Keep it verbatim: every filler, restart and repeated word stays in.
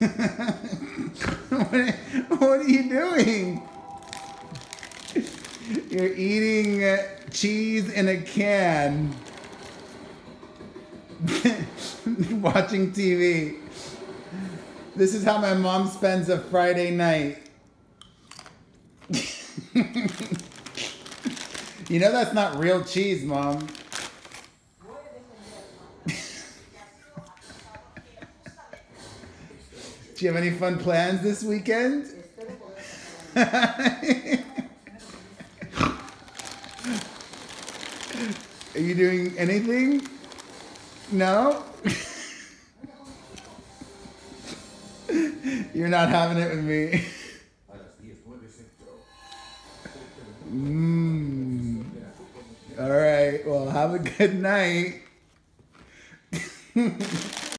what, what are you doing? You're eating uh, cheese in a can. Watching T V. This is how my mom spends a Friday night. You know that's not real cheese, Mom. Do you have any fun plans this weekend? Are you doing anything? No? You're not having it with me. Mm. All right. Well, have a good night.